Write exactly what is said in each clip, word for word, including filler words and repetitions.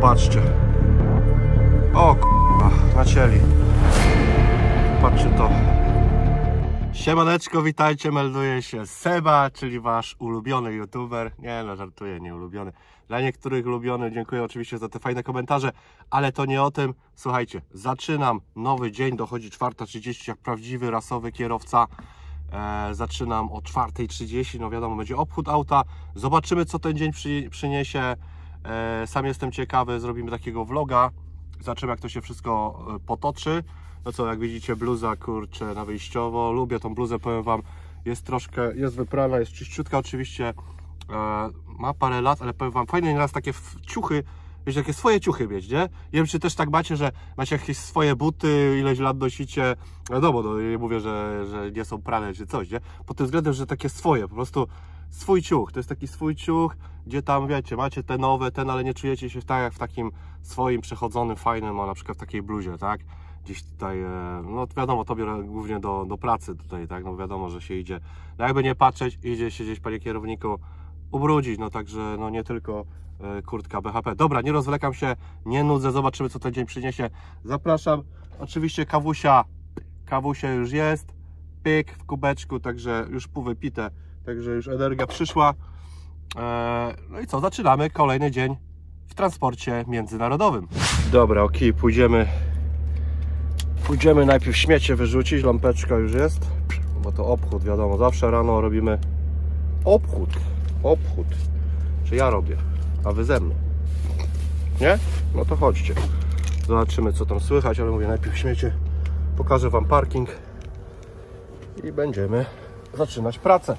zobaczcie. O k***a, nacięli. Patrzcie to. Siemaneczko, witajcie, melduje się Seba, czyli wasz ulubiony youtuber. Nie no, żartuję, nie ulubiony. Dla niektórych ulubiony, dziękuję oczywiście za te fajne komentarze, ale to nie o tym. Słuchajcie, zaczynam nowy dzień, dochodzi czwarta trzydzieści, jak prawdziwy rasowy kierowca. E, zaczynam o czwarta trzydzieści, no wiadomo, będzie obchód auta. Zobaczymy, co ten dzień przy, przyniesie. E, sam jestem ciekawy, zrobimy takiego vloga. Zobaczymy, jak to się wszystko potoczy. No co, jak widzicie, bluza, kurczę, na wyjściowo. Lubię tą bluzę, powiem wam. Jest troszkę, jest wyprana, jest czyściutka oczywiście. E, ma parę lat, ale powiem wam, fajnie nieraz takie ciuchy, wiecie, takie swoje ciuchy mieć, nie? Nie wiem, czy też tak macie, że macie jakieś swoje buty, ileś lat nosicie. Wiadomo, no nie mówię, że, że nie są prane czy coś, nie? Pod tym względem, że takie swoje, po prostu swój ciuch. To jest taki swój ciuch, gdzie tam, wiecie, macie te nowe, ten, ale nie czujecie się tak jak w takim swoim przechodzonym, fajnym, a na przykład w takiej bluzie, tak? Gdzieś tutaj, no wiadomo, to biorę głównie do, do pracy tutaj, tak? No wiadomo, że się idzie, no jakby nie patrzeć, idzie się gdzieś, panie kierowniku, ubrudzić, no także, no nie tylko e, kurtka B H P. Dobra, nie rozwlekam się, nie nudzę, zobaczymy, co ten dzień przyniesie. Zapraszam, oczywiście kawusia, kawusia już jest, pyk w kubeczku, także już pół wypite, także już energia przyszła. E, no i co, zaczynamy kolejny dzień w transporcie międzynarodowym. Dobra, ok, pójdziemy Pójdziemy najpierw śmiecie wyrzucić, lampeczka już jest, bo to obchód, wiadomo, zawsze rano robimy obchód, obchód, czy ja robię, a wy ze mną, nie? No to chodźcie, zobaczymy, co tam słychać, ale mówię, najpierw śmiecie, pokażę wam parking i będziemy zaczynać pracę.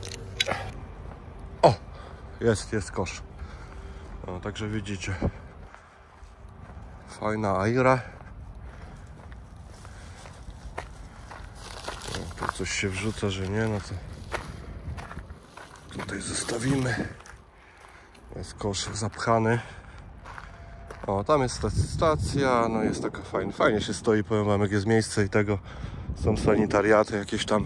O, jest, jest kosz, no, także widzicie, fajna aira. Tu coś się wrzuca, że nie, no to tutaj zostawimy. Jest kosz zapchany. O, tam jest stacja, no jest taka fajna, fajnie się stoi, powiem wam, jak jest miejsce i tego. Są sanitariaty jakieś tam,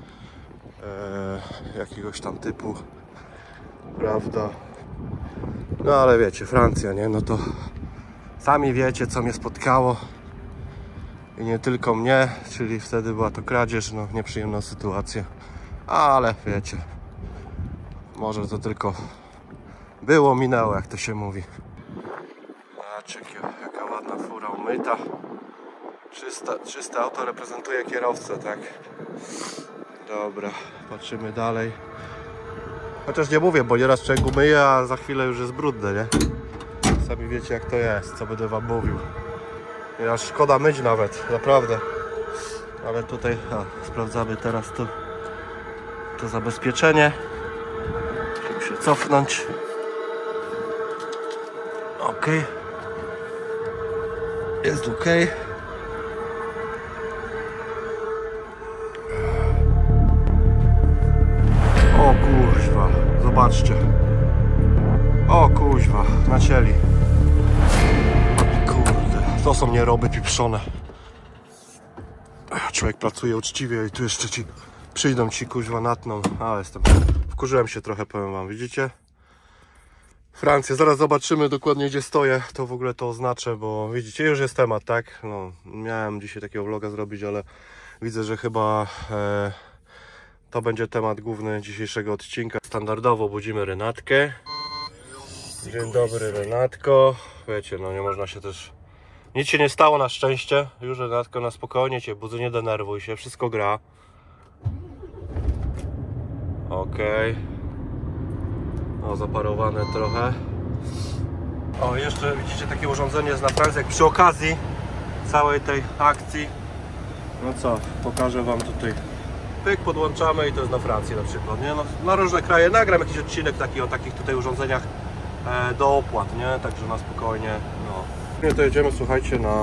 e, jakiegoś tam typu, prawda? No ale wiecie, Francja, nie, no to sami wiecie, co mnie spotkało. I nie tylko mnie, czyli wtedy była to kradzież, no nieprzyjemna sytuacja, ale wiecie, może to tylko było, minęło, jak to się mówi. Zobaczcie, jaka ładna fura umyta, czyste, czyste auto reprezentuje kierowcę, tak? Dobra, patrzymy dalej, chociaż nie mówię, bo nieraz człowiek umyje, a za chwilę już jest brudne, nie? Sami wiecie, jak to jest, co będę wam mówił. Ja szkoda myć nawet, naprawdę. Ale tutaj a, sprawdzamy teraz to, to zabezpieczenie. Musimy się cofnąć. Ok. Jest ok. O kuźwa, zobaczcie. O kuźwa, nacięli. To są nieroby pieprzone. Człowiek pracuje uczciwie i tu jeszcze ci przyjdą ci kuźwa natną. A jestem. Wkurzyłem się trochę, powiem wam, widzicie? Francja, zaraz zobaczymy dokładnie, gdzie stoję. To w ogóle to oznaczę, bo widzicie, już jest temat, tak? No, miałem dzisiaj takiego vloga zrobić, ale widzę, że chyba e, to będzie temat główny dzisiejszego odcinka. Standardowo budzimy Renatkę. Dzień dobry, Renatko. Wiecie, no nie można się też... Nic się nie stało na szczęście, już Renatko, na spokojnie cię budzę, nie denerwuj się, wszystko gra. Okej. O, zaparowane trochę. O, jeszcze widzicie, takie urządzenie jest na Francji, jak przy okazji całej tej akcji. No co, pokażę wam tutaj. Pyk, podłączamy i to jest na Francji na przykład, nie? No, na różne kraje nagram jakiś odcinek taki o takich tutaj urządzeniach e, do opłat, nie? Także na spokojnie, no. Nie, to jedziemy, słuchajcie, na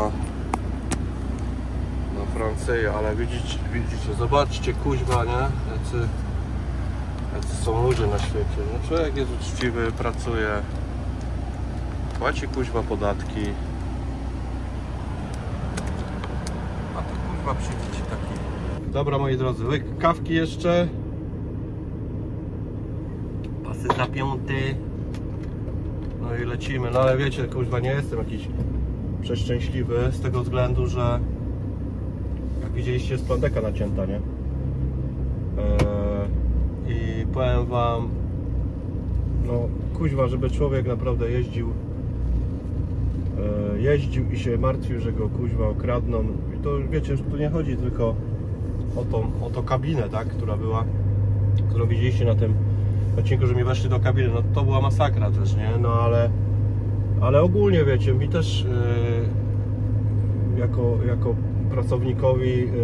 na Francję, ale widzicie, widzicie, zobaczcie, kuźwa, nie? Jacy, jacy są ludzie na świecie, no, człowiek jest uczciwy, pracuje, płaci kuźwa podatki, a to kuźwa przyjdzie taki. Dobra, moi drodzy, łyk kawki jeszcze, pasy zapięty. No i lecimy, no ale wiecie, kurwa, nie jestem jakiś przeszczęśliwy z tego względu, że jak widzieliście, jest plandeka nacięta, nie? Eee, I powiem wam, no kuźwa, żeby człowiek naprawdę jeździł eee, jeździł i się martwił, że go kuźwa okradną. I to wiecie, że tu nie chodzi tylko o tą, o tą kabinę, tak, która była, którą widzieliście na tym odcinku, że mi weszli do kabiny. No to była masakra też, nie? No ale ale ogólnie wiecie, mi też yy, jako, jako pracownikowi yy,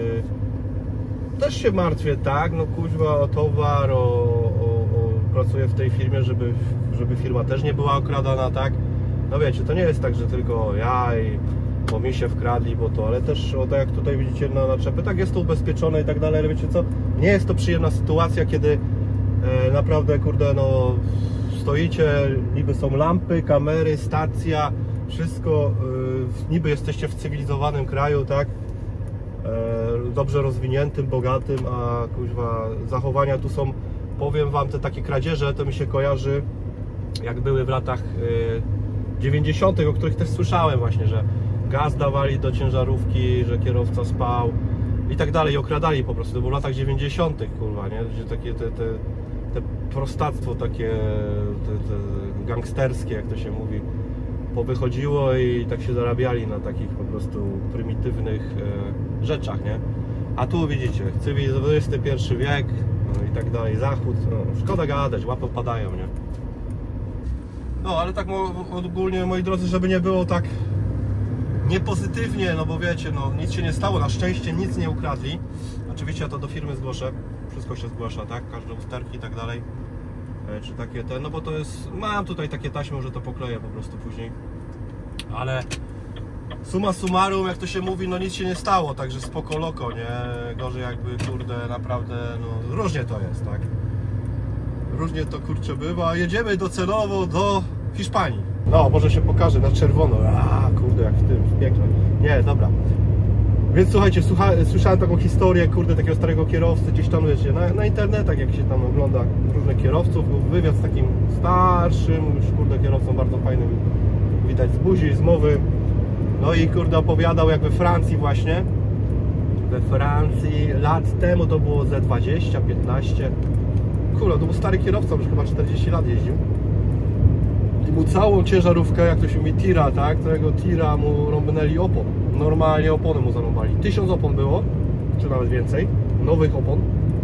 też się martwię, tak? No kuźwa, o towar, o, o, o, pracuję w tej firmie, żeby, żeby firma też nie była okradana, tak? No wiecie, to nie jest tak, że tylko ja i bo mi się wkradli, bo to, ale też o, tak jak tutaj widzicie na naczepy, tak jest to ubezpieczone i tak dalej, ale wiecie co? Nie jest to przyjemna sytuacja, kiedy e, naprawdę, kurde, no stoicie, niby są lampy, kamery, stacja, wszystko, e, niby jesteście w cywilizowanym kraju, tak? E, dobrze rozwiniętym, bogatym, a kuźwa, zachowania tu są, powiem wam, te takie kradzieże, to mi się kojarzy, jak były w latach e, dziewięćdziesiątych, o których też słyszałem właśnie, że gaz dawali do ciężarówki, że kierowca spał i tak dalej, i okradali po prostu. To było w latach dziewięćdziesiątych, kurwa, nie? Gdzie takie te, te, te prostactwo takie te, te gangsterskie, jak to się mówi, powychodziło i tak się zarabiali na takich po prostu prymitywnych e, rzeczach, nie? A tu widzicie, dwudziesty pierwszy wiek, no i tak dalej, zachód, no, szkoda gadać, łapy padają, nie? No, ale tak ogólnie, moi drodzy, żeby nie było tak niepozytywnie, no bo wiecie, no nic się nie stało, na szczęście nic nie ukradli. Oczywiście ja to do firmy zgłoszę, wszystko się zgłasza, tak, każde usterki i tak dalej, e, czy takie te, no bo to jest, mam tutaj takie taśmy, że to pokleję po prostu później, ale summa summarum, jak to się mówi, no nic się nie stało, także spoko loko, nie, gorzej jakby, kurde, naprawdę, no różnie to jest, tak, różnie to, kurczę, bywa. Jedziemy docelowo do Hiszpanii. No, może się pokaże na czerwono. A, kurde, jak w tym, w piekle. Nie, dobra. Więc słuchajcie, słucha, słyszałem taką historię, kurde, takiego starego kierowcy, gdzieś tam, wiecie, na, na internetach, jak się tam ogląda różnych kierowców, był wywiad z takim starszym, już, kurde, kierowcą bardzo fajnym, widać z buzi, z mowy. No i, kurde, opowiadał, jak we Francji właśnie, we Francji lat temu, to było ze dwadzieścia, piętnaście, kurde, to był stary kierowca, już chyba czterdzieści lat jeździł. I mu całą ciężarówkę, jak to się mówi, tira, tak? Którego tira mu rąbnęli opon. Normalnie opony mu zarąbali. Tysiąc opon było, czy nawet więcej, nowych opon.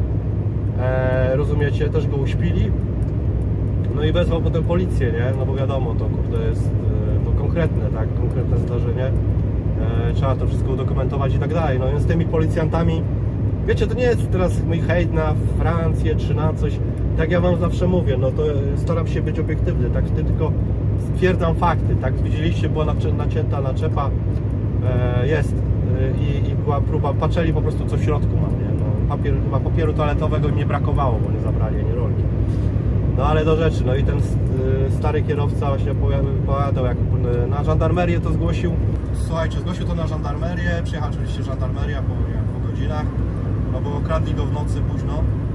Eee, rozumiecie, też go uśpili. No i wezwał potem policję, nie? No bo wiadomo, to kurde jest no, konkretne, tak? Konkretne zdarzenie. Eee, trzeba to wszystko udokumentować i tak dalej. No więc z tymi policjantami, wiecie, to nie jest teraz mój hejt na Francję czy na coś. Tak ja wam zawsze mówię, no to staram się być obiektywny, tak tylko stwierdzam fakty, tak? Widzieliście, była nacięta naczepa, e, jest e, i, i była próba, patrzyli po prostu, co w środku mam, nie? No, papier, chyba papieru toaletowego mi nie brakowało, bo nie zabrali ani rolki. No ale do rzeczy, no i ten stary kierowca właśnie opowiadał, jak na żandarmerię to zgłosił. Słuchajcie, zgłosił to na żandarmerię, przyjechała oczywiście żandarmeria po, po godzinach, no bo okradli go w nocy późno.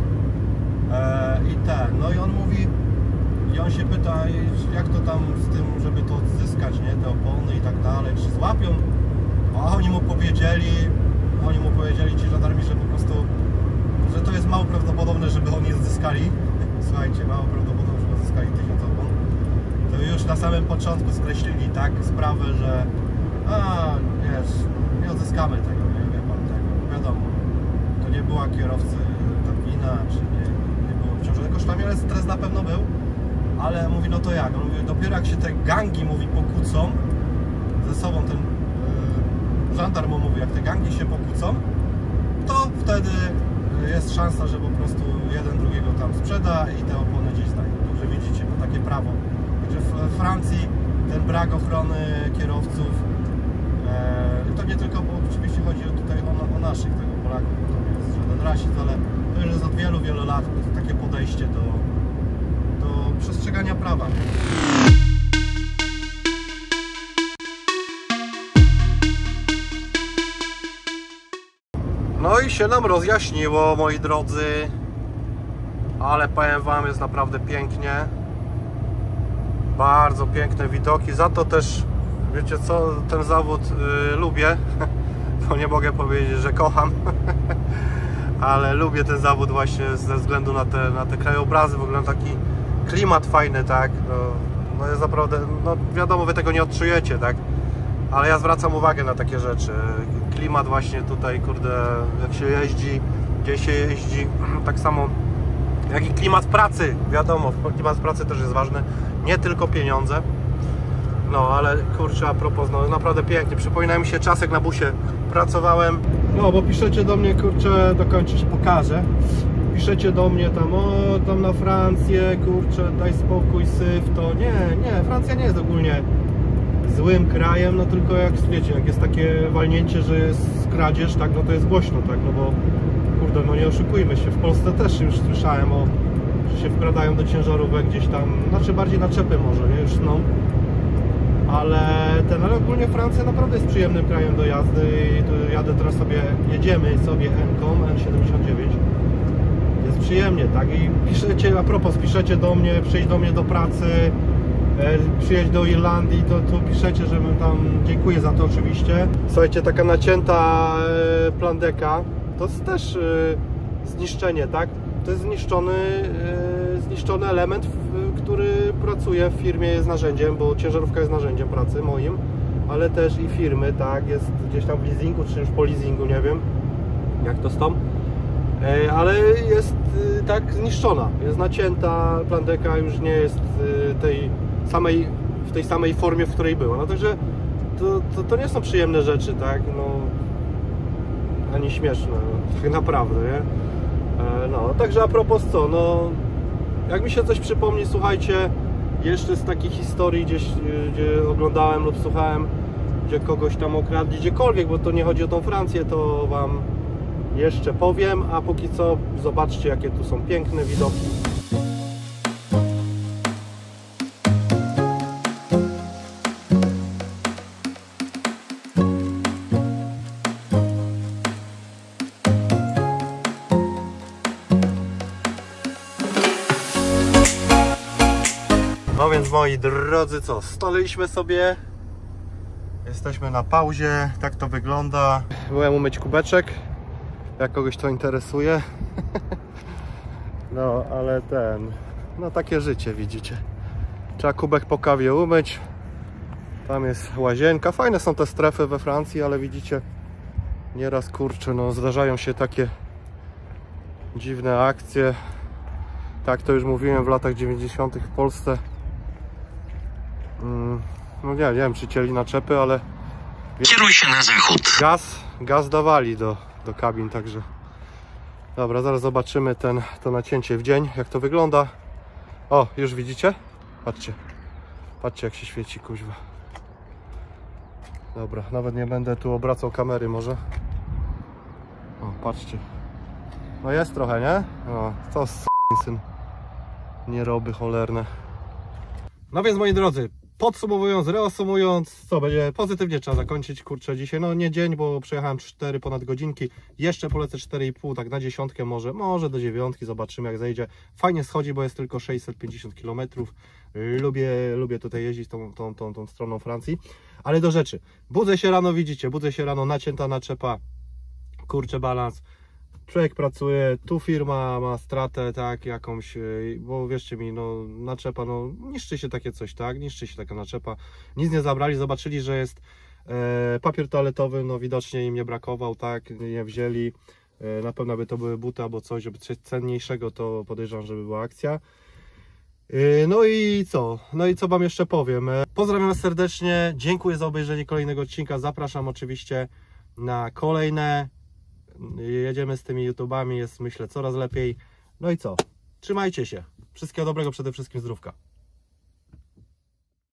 I ten, no i on mówi, i on się pyta, jak to tam z tym, żeby to odzyskać, nie, te opony i tak dalej, czy złapią, a oni mu powiedzieli, oni mu powiedzieli, ci żandarmi, że po prostu, że to jest mało prawdopodobne, żeby oni odzyskali, słuchajcie, mało prawdopodobne, żeby odzyskali tysiąc opon, to już na samym początku skreślili tak sprawę, że a, wiesz, nie odzyskamy tego, nie, wie pan tego, wiadomo, to nie była kierowcy ta wina, czy nie, obciążony kosztami, ale stres na pewno był, ale mówi, no to jak? On mówi, dopiero jak się te gangi, mówi, pokłócą ze sobą, ten yy, żandarm mówi, jak te gangi się pokłócą, to wtedy jest szansa, że po prostu jeden drugiego tam sprzeda i te opony gdzieś znajdą. Także widzicie, bo takie prawo. Także w Francji ten brak ochrony kierowców, yy, to nie tylko, bo oczywiście chodzi tutaj o, o naszych, tego Polaków, bo to nie jest żaden rasizm, ale to już jest od wielu, wielu lat takie podejście do, do przestrzegania prawa. No i się nam rozjaśniło, moi drodzy, ale powiem wam, jest naprawdę pięknie. Bardzo piękne widoki, za to też, wiecie co, ten zawód y, lubię, bo nie mogę powiedzieć, że kocham, ale lubię ten zawód właśnie ze względu na te, na te krajobrazy, w ogóle na taki klimat fajny, tak, no, no jest naprawdę, no wiadomo, wy tego nie odczujecie, tak, ale ja zwracam uwagę na takie rzeczy, klimat właśnie tutaj, kurde, jak się jeździ, gdzie się jeździ, tak samo jak i klimat pracy, wiadomo, klimat pracy też jest ważny, nie tylko pieniądze. No, ale kurczę, a propos, no naprawdę pięknie, przypomina mi się czas, jak na busie pracowałem. No, bo piszecie do mnie, kurczę, dokończyć, pokażę. Piszecie do mnie tam, o, tam na Francję, kurczę, daj spokój, syf, to nie, nie, Francja nie jest ogólnie złym krajem, no tylko jak, wiecie, jak jest takie walnięcie, że jest kradzież, tak, no to jest głośno, tak, no bo kurde, no nie oszukujmy się, w Polsce też już słyszałem o, że się wkradają do ciężarówek gdzieś tam, znaczy bardziej naczepy może, nie, już no, ale ten, ale ogólnie Francja naprawdę jest przyjemnym krajem do jazdy i tu jadę teraz sobie, jedziemy sobie N-ką, N siedemdziesiąt dziewięć, jest przyjemnie, tak, i piszecie, a propos, piszecie do mnie, przyjdź do mnie do pracy, e, przyjedź do Irlandii, to, to piszecie, żebym tam, dziękuję za to oczywiście. Słuchajcie, taka nacięta e, plandeka, to jest też y, zniszczenie, tak? To jest zniszczony, y, zniszczony element, w, który pracuje w firmie, jest narzędziem, bo ciężarówka jest narzędziem pracy moim, ale też i firmy, tak? Jest gdzieś tam w leasingu, czy już po leasingu, nie wiem jak to stąd, y, ale jest y, tak zniszczona, jest nacięta, plandeka już nie jest y, tej samej, w tej samej formie, w której była. No także to, to, to nie są przyjemne rzeczy, tak? No, ani śmieszne, tak naprawdę, nie? No, także a propos co, no, jak mi się coś przypomni, słuchajcie, jeszcze z takich historii gdzieś, gdzie oglądałem lub słuchałem, gdzie kogoś tam okradli, gdziekolwiek, bo to nie chodzi o tą Francję, to wam jeszcze powiem, a póki co zobaczcie, jakie tu są piękne widoki. No więc moi drodzy, co, stoliliśmy sobie, jesteśmy na pauzie, tak to wygląda. Byłem umyć kubeczek, jak kogoś to interesuje. No ale ten, no takie życie, widzicie. Trzeba kubek po kawie umyć. Tam jest łazienka, fajne są te strefy we Francji, ale widzicie, nieraz kurczę, no zdarzają się takie dziwne akcje. Tak to już mówiłem w latach dziewięćdziesiątych w Polsce. No nie, nie wiem, czy cięli naczepy, ale kieruj się na zachód. Gaz, gaz dawali do, do kabin, także dobra, zaraz zobaczymy ten, to nacięcie w dzień, jak to wygląda. O, już widzicie? Patrzcie, patrzcie jak się świeci, kuźwa. Dobra, nawet nie będę tu obracał kamery może. O, patrzcie. No jest trochę, nie? No, to syn. Nieroby cholerne. No więc moi drodzy, podsumowując, reasumując, co będzie pozytywnie trzeba zakończyć, kurczę, dzisiaj, no nie dzień, bo przejechałem cztery ponad godzinki, jeszcze polecę cztery i pół, tak na dziesiątkę może, może do dziewiątki, zobaczymy jak zejdzie. Fajnie schodzi, bo jest tylko sześćset pięćdziesiąt kilometrów, lubię, lubię tutaj jeździć tą, tą, tą, tą stroną Francji, ale do rzeczy, budzę się rano, widzicie, budzę się rano, nacięta naczepa, kurczę, balans. Człowiek pracuje, tu firma ma stratę, tak, jakąś, bo wierzcie mi, no, naczepa, no, niszczy się takie coś, tak, niszczy się taka naczepa, nic nie zabrali, zobaczyli, że jest e, papier toaletowy, no, widocznie im nie brakował, tak, nie wzięli, e, na pewno by to były buty albo coś, żeby coś cenniejszego, to podejrzewam, żeby była akcja. E, no i co, no i co wam jeszcze powiem, e, pozdrawiam was serdecznie, dziękuję za obejrzenie kolejnego odcinka, zapraszam oczywiście na kolejne. Jedziemy z tymi YouTubami, jest myślę coraz lepiej. No i co? Trzymajcie się. Wszystkiego dobrego, przede wszystkim zdrówka.